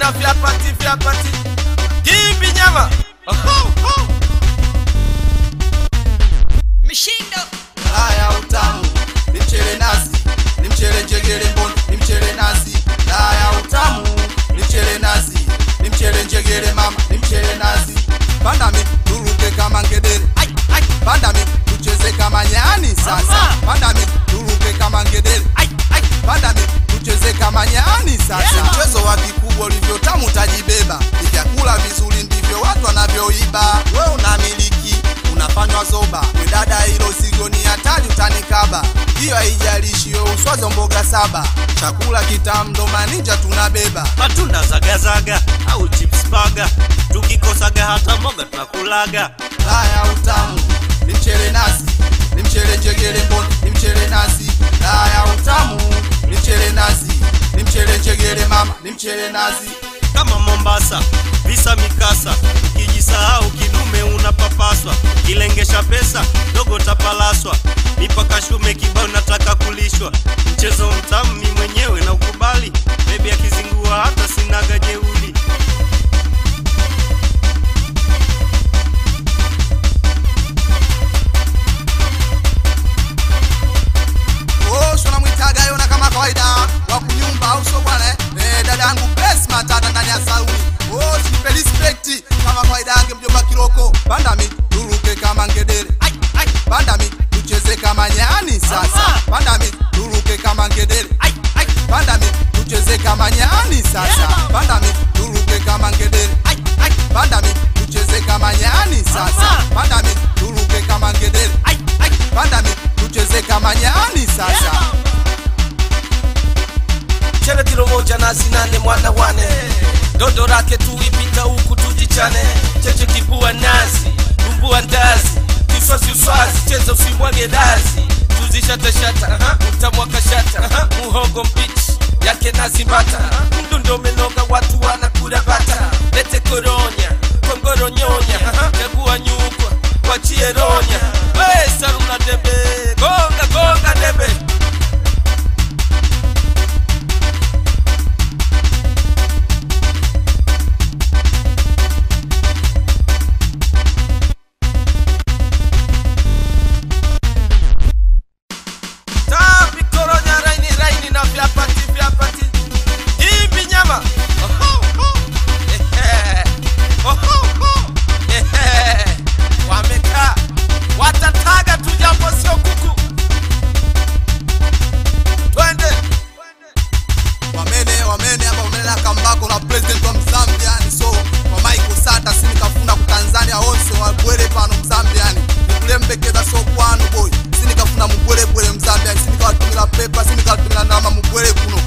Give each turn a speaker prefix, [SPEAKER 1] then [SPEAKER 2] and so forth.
[SPEAKER 1] na vya pati Kimbi nyama
[SPEAKER 2] Mishindo
[SPEAKER 3] haya utamu ni mchele nazi, ni mchele njegere mboni, ni mchele nazi. Haya utamu ni mchele nazi, ni mchele njegere mama, ni mchele nazi. Panda mi turuke kama ngedere, panda mi tucheze kama nyani sasa. Panda mi turuke kama ngedere, panda mi tucheze kama nyani sasa. Mchezo wa kikubwa ulivyo tamu tajibeba, vyakula vizuri ndivyo watu wanavyoiba. Wewe unamiliki unafanywa zoba, we dada hilo zigo ni hatari utanikaba. Hiyo haijalishi yo uswazo mboga saba, chakula kitamu ndo maninja tunabeba.
[SPEAKER 4] Matunda zagazaga au chips burger, tukikosaga hata mboga tunakulaga.
[SPEAKER 3] Haya utamu ni mchele nazi, ni mchele njegere mboni, ni mchele nazi. Haya utamu ni mchele nazi, ni mchele njegere mama, ni mchele nazi.
[SPEAKER 4] Kama Mombasa, visa mikasa, ukijisahau kidume unapapaswa. Kilengesha pesa, dogo tapalaswa. Mipaka shume kibao nataka kulishwa. Mchezo mtamu mimi mwenyewe na ukubali. Baby akizingua hata sinaga jeuli.
[SPEAKER 3] Shona mwitaga yona kama kawaida wa kunyumba au so bwana dadangu bless matata ndani ya sauni. Nipe respect kama kawaida yake mjomba Kiroko. Panda mi turuke kama ngedere, panda mi tucheze kama nyani sasa. Panda mi turuke kama ngedere, panda mi tucheze kama nyani sasa. Panda mi turuke kama ngedere, panda mi tucheze kama nyani sasa. Panda mi turuke kama ngedere, panda mi tucheze kama nyani sasa.
[SPEAKER 1] Chele kilo moja nazi nane mwana wane Dodo rake tuipita huku tujichane. Cheche kibua nazi, bumbua ndazi, kiswazi uswazi, cheza usimwage dazi. Tuzishata shata, utamwaka shata, muhogo mbichi yake nazi mbata. Mdundo menoga watu wanakula bata. Lete koronya, kongoro nyonya, tegua nyukwa, wachie ronya. Saruna debe, gonga debe.
[SPEAKER 3] Wamene hapa umenena kambako na president wa Mzambiani. So kwa Michael Sata sini kafunda ku Tanzania onse wa bwele pano Mzambiani. Nikule mbekeza so kwano boy. Sini kafunda mubwele Mzambiani. Sini kawatumila pepa, sini kawatumila nama mubwele kuno.